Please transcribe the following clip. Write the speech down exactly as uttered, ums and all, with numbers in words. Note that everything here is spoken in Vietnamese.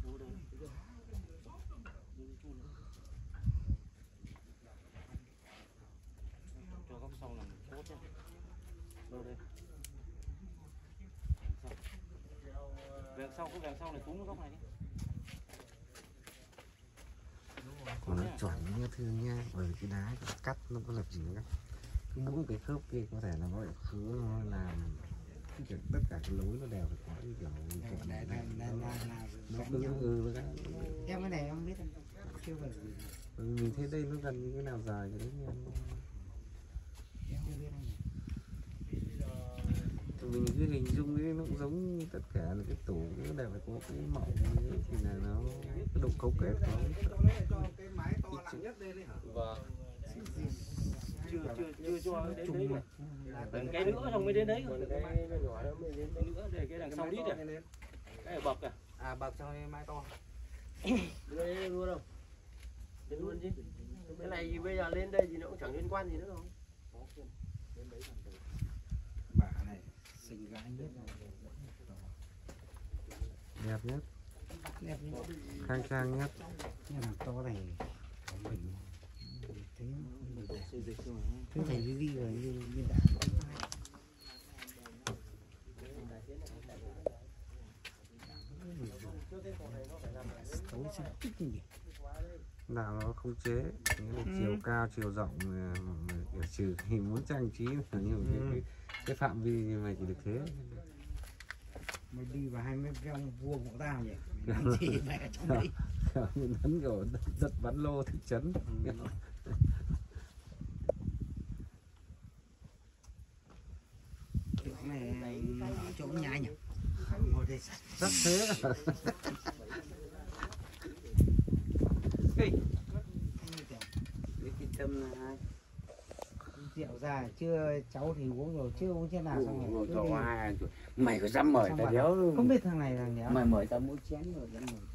Cho góc sau làm tốt nhé. Đâu đây? Vẹn sau, cái vẹn sau này cúng cái góc này đi. Còn nó chuẩn như thương nha, bởi vì cái đá cắt nó có lập gì nữa. Cứ mỗi cái khớp kia có thể là nó lại khứ nó làm cái tất cả cái lối nó đều phải có cái kiểu chuẩn này này nó cứ ừ với cái em cái này em không biết chưa phải mình thấy đây nó gần như cái nào dài cái đấy nha. em chưa biết anh thì mình cứ hình dung ấy, nó cũng giống tất cả là cái tủ nó đều phải có cái mỏng ấy, thì là nó cái độ cấu kết nó cái máy to làm nhất đây đấy hả? Vâng. Chưa chưa chưa cho đến đấy rồi. Còn cái nữa xong mới đến đấy rồi. Cái nhỏ đó mới đến nữa để cái đằng sau đít này. Cái bậc à? À bậc sau đây máy to. Đưa đây luôn không? Đến luôn chứ. Cái này thì bây giờ lên đây thì nó cũng chẳng liên quan gì nữa đâu. bà này xinh gái nhất đẹp nhất, đẹp nhất, khang trang nhất. nhưng mà to này của mình thấy cứ thấy cái gì rồi như như đã tối sẽ thích gì Nào nó không chế nghĩa là ừ. chiều cao chiều rộng trừ thì muốn trang trí là nhiều ừ. cái, cái phạm vi mà chỉ được thế. mày đi vào hai mét vuông vuông của tao nhỉ gì mẹ trong đấy như lấn kiểu đất, đất bắn lô thị trấn. Ừ. Kiểu này ở chỗ nhà nhỉ ngồi đây rất thế. cái tâm là rượu già chưa cháu thì uống rồi chưa uống thế nào xong rồi mày có dám mời tao đéo không biết thằng này thằng đéo mày mời tao mỗi chén rồi dám mời